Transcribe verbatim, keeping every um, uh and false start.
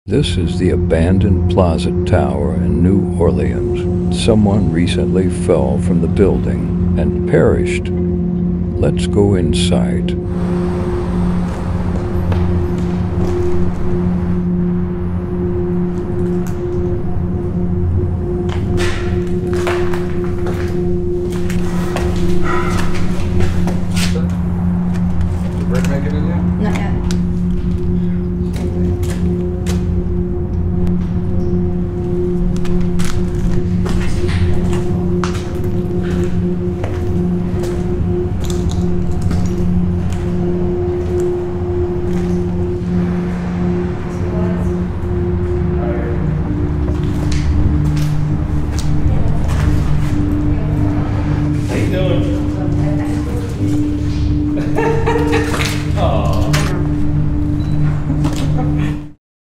This is the abandoned Plaza Tower in New Orleans. Someone recently fell from the building and perished. Let's go inside.